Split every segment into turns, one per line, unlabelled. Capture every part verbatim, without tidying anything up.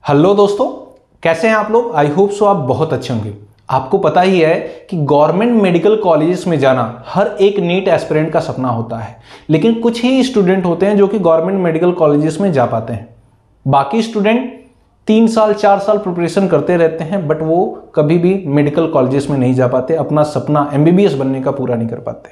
Hello दोस्तों, कैसे हैं आप लोग। आई होप सो आप बहुत अच्छे होंगे। आपको पता ही है कि गवर्नमेंट मेडिकल कॉलेजेस में जाना हर एक नीट एस्पिरेंट का सपना होता है, लेकिन कुछ ही स्टूडेंट होते हैं जो कि गवर्नमेंट मेडिकल कॉलेजेस में जा पाते हैं। बाकी स्टूडेंट तीन साल चार साल प्रिपरेशन करते रहते हैं, बट वो कभी भी मेडिकल कॉलेजेस में नहीं जा पाते, अपना सपना एमबीबीएस बनने का पूरा नहीं कर पाते।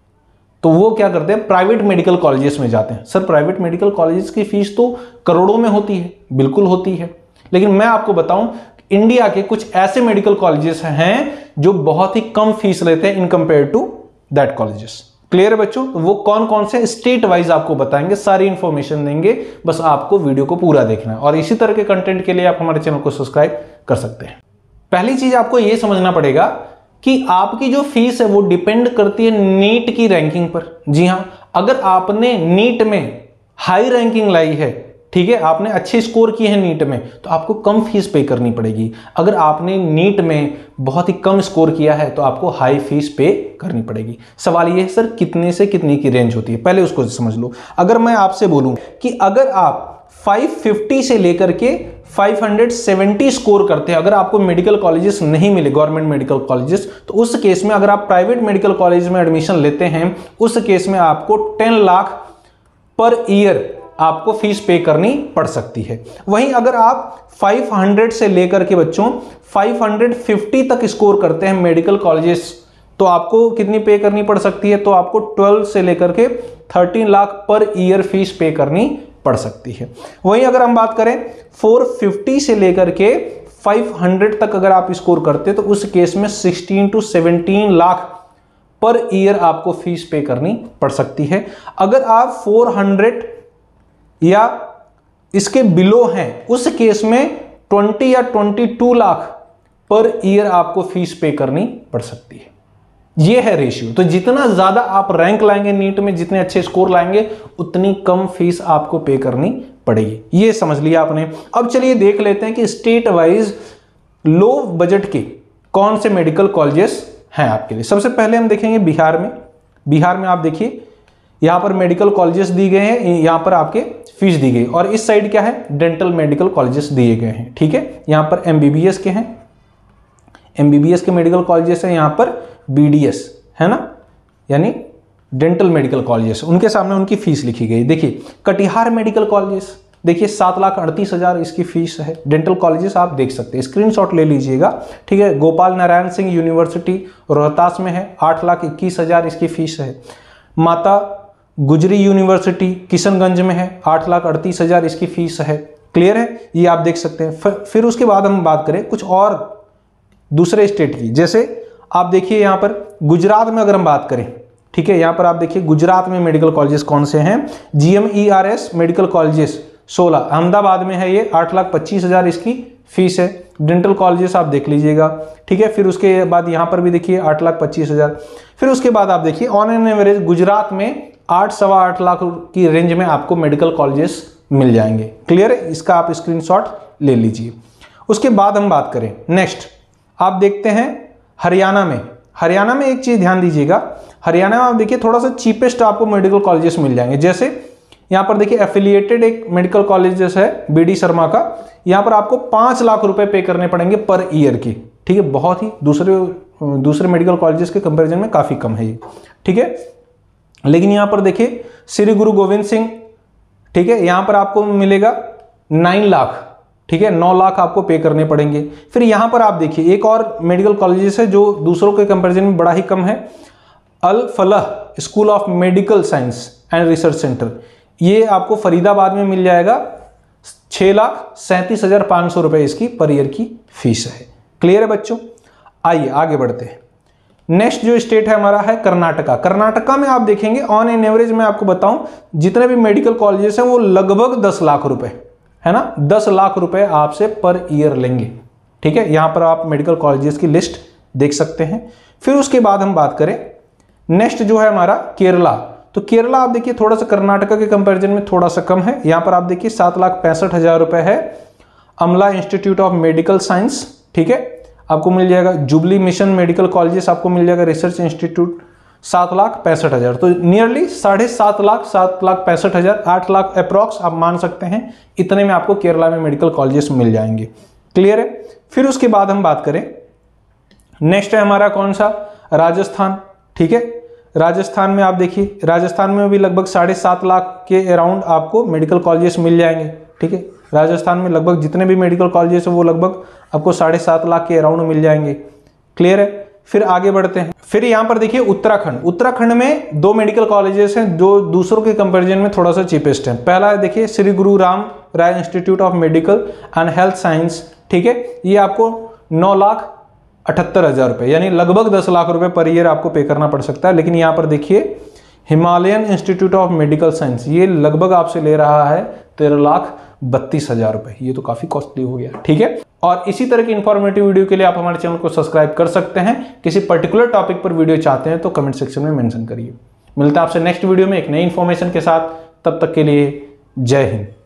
तो वो क्या करते हैं, प्राइवेट मेडिकल कॉलेजेस में जाते हैं। सर, प्राइवेट मेडिकल कॉलेजेस की फीस तो करोड़ों में होती है। बिल्कुल होती है, लेकिन मैं आपको बताऊं, इंडिया के कुछ ऐसे मेडिकल कॉलेजेस हैं जो बहुत ही कम फीस लेते हैं in compare to that colleges. Clear है बच्चों। तो वो कौन कौन से स्टेट वाइज आपको बताएंगे, सारी इंफॉर्मेशन देंगे। बस आपको वीडियो को पूरा देखना है और इसी तरह के कंटेंट के लिए आप हमारे चैनल को सब्सक्राइब कर सकते हैं। पहली चीज आपको यह समझना पड़ेगा कि आपकी जो फीस है वो डिपेंड करती है नीट की रैंकिंग पर। जी हां, अगर आपने नीट में हाई रैंकिंग लाई है, ठीक है, आपने अच्छे स्कोर किए हैं नीट में, तो आपको कम फीस पे करनी पड़ेगी। अगर आपने नीट में बहुत ही कम स्कोर किया है तो आपको हाई फीस पे करनी पड़ेगी। सवाल ये है, सर कितने से कितने की रेंज होती है, पहले उसको समझ लो। अगर मैं आपसे बोलूं कि अगर आप पाँच सौ पचास से लेकर के पाँच सौ सत्तर स्कोर करते हैं, अगर आपको मेडिकल कॉलेजेस नहीं मिले, गवर्नमेंट मेडिकल कॉलेजेस, तो उस केस में अगर आप प्राइवेट मेडिकल कॉलेज में एडमिशन लेते हैं, उस केस में आपको दस लाख पर ईयर आपको फीस पे करनी पड़ सकती है। वहीं अगर आप पाँच सौ से लेकर के बच्चों पाँच सौ पचास तक स्कोर करते हैं मेडिकल कॉलेजेस, तो आपको कितनी पे करनी पड़ सकती है, तो आपको बारह से लेकर के तेरह लाख पर ईयर फीस पे करनी पड़ सकती है। वहीं अगर हम बात करें चार सौ पचास से लेकर के पाँच सौ तक अगर आप स्कोर करते हैं, तो उस केस में सोलह टू सत्रह लाख पर ईयर आपको फीस पे करनी पड़ सकती है। अगर आप चार सौ या इसके बिलो हैं, उस केस में बीस या बाईस लाख पर ईयर आपको फीस पे करनी पड़ सकती है। यह है रेशियो। तो जितना ज्यादा आप रैंक लाएंगे नीट में, जितने अच्छे स्कोर लाएंगे, उतनी कम फीस आपको पे करनी पड़ेगी। यह समझ लिया आपने। अब चलिए देख लेते हैं कि स्टेट वाइज लो बजट के कौन से मेडिकल कॉलेजेस हैं आपके लिए। सबसे पहले हम देखेंगे बिहार में। बिहार में आप देखिए, यहां पर मेडिकल कॉलेजेस दिए गए हैं, यहां पर आपके फीस दी गई, और इस साइड क्या है, डेंटल मेडिकल कॉलेजेस दिए गए हैं। ठीक है, यहां पर एमबीबीएस के हैं, एमबीबीएस के मेडिकल कॉलेजेस हैं, यहां पर बीडीएस है ना, यानी डेंटल मेडिकल कॉलेजेस, उनके सामने उनकी फीस लिखी गई। देखिए कटिहार मेडिकल कॉलेजेस, देखिए सात लाख अड़तीस हजार इसकी फीस है। डेंटल कॉलेजेस आप देख सकते हैं, स्क्रीनशॉट ले लीजिएगा। ठीक है, गोपाल नारायण सिंह यूनिवर्सिटी रोहतास में है, आठ लाख इक्कीस हजार इसकी फीस है। माता गुजरी यूनिवर्सिटी किशनगंज में है, आठ लाख अड़तीस हजार इसकी फीस है। क्लियर है, ये आप देख सकते हैं। फिर उसके बाद हम बात करें कुछ और दूसरे स्टेट की, जैसे आप देखिए यहां पर गुजरात में अगर हम बात करें, ठीक है, यहां पर आप देखिए गुजरात में मेडिकल कॉलेजेस कौन से हैं, जीएमईआरएस मेडिकल कॉलेजेस सोलह, अहमदाबाद में है ये, आठ लाख पच्चीस हजार इसकी फीस है। डेंटल कॉलेजेस आप देख लीजिएगा। ठीक है, फिर उसके बाद यहां पर भी देखिए आठ लाख पच्चीस हजार। फिर उसके बाद आप देखिए ऑन एन एवरेज गुजरात में आठ सवा आठ लाख की रेंज में आपको मेडिकल कॉलेजेस मिल जाएंगे। क्लियर है, इसका आप स्क्रीनशॉट ले लीजिए। उसके बाद हम बात करें नेक्स्ट, आप देखते हैं हरियाणा में। हरियाणा में एक चीज ध्यान दीजिएगा, हरियाणा में आप देखिए थोड़ा सा चीपेस्ट आपको मेडिकल कॉलेजेस मिल जाएंगे। जैसे यहां पर देखिए एफिलिएटेड एक मेडिकल कॉलेज है बीडी शर्मा का, यहां पर आपको पांच लाख रुपए पे करने पड़ेंगे पर ईयर की। ठीक है, बहुत ही दूसरे दूसरे मेडिकल कॉलेजेस के कंपैरिजन में काफी कम है ये। ठीक है, लेकिन यहां पर देखिए श्री गुरु गोविंद सिंह, ठीक है, यहां पर आपको मिलेगा नाइन लाख। ठीक है, नौ लाख आपको पे करने पड़ेंगे। फिर यहां पर आप देखिए एक और मेडिकल कॉलेजेस है जो दूसरों के कंपैरिजन में बड़ा ही कम है, Al Falah school of medical science and research centre, ये आपको फरीदाबाद में मिल जाएगा, छह लाख सैंतीस हजार पांच सौ रुपए इसकी पर ईयर की फीस है। क्लियर है बच्चों, आइए आगे बढ़ते हैं। नेक्स्ट जो स्टेट है हमारा है कर्नाटका। कर्नाटका में आप देखेंगे ऑन एन एवरेज मैं आपको बताऊं, जितने भी मेडिकल कॉलेजेस हैं वो लगभग दस लाख रुपए है ना, दस लाख रुपए आपसे पर ईयर लेंगे। ठीक है, यहां पर आप मेडिकल कॉलेजेस की लिस्ट देख सकते हैं। फिर उसके बाद हम बात करें नेक्स्ट जो है हमारा केरला, तो केरला आप देखिए थोड़ा सा कर्नाटका के कंपैरिजन में थोड़ा सा कम है। यहां पर आप देखिए सात लाख पैंसठ हजार रुपए है। अमला इंस्टीट्यूट ऑफ मेडिकल साइंस, ठीक है, आपको मिल जाएगा। जुबली मिशन मेडिकल कॉलेजेस आपको मिल जाएगा, रिसर्च इंस्टीट्यूट सात लाख पैंसठ हजार, तो नियरली साढ़े सात लाख सात लाख पैंसठ हजार आठ लाख अप्रॉक्स आप मान सकते हैं, इतने में आपको केरला में मेडिकल कॉलेजेस मिल जाएंगे। क्लियर है। फिर उसके बाद हम बात करें, नेक्स्ट है हमारा कौन सा, राजस्थान। ठीक है, राजस्थान में आप देखिए, राजस्थान में भी लगभग साढ़े सात लाख के अराउंड आपको मेडिकल कॉलेजेस मिल जाएंगे। ठीक है, राजस्थान में लगभग जितने भी मेडिकल कॉलेजेस हैं वो लगभग आपको साढ़े सात लाख के अराउंड मिल जाएंगे। क्लियर है। फिर आगे बढ़ते हैं, फिर यहाँ पर देखिए उत्तराखंड। उत्तराखंड में दो मेडिकल कॉलेजेस हैं जो दूसरों के कंपैरिजन में थोड़ा सा चीपेस्ट है। पहला है देखिए Shri Guru Ram Rai institute of medical and health science. ठीक है, ये आपको नौ लाख अठहत्तर हजार रुपये यानी लगभग दस लाख रुपए पर ईयर आपको पे करना पड़ सकता है। लेकिन यहाँ पर देखिए Himalayan institute of medical science, ये लगभग आपसे ले रहा है तेरह लाख बत्तीस हजार रुपए, ये तो काफी कॉस्टली हो गया। ठीक है, और इसी तरह की इंफॉर्मेटिव वीडियो के लिए आप हमारे चैनल को सब्सक्राइब कर सकते हैं। किसी पर्टिकुलर टॉपिक पर वीडियो चाहते हैं तो कमेंट सेक्शन में मेंशन करिए। मिलता है आपसे नेक्स्ट वीडियो में एक नई इंफॉर्मेशन के साथ, तब तक के लिए जय हिंद।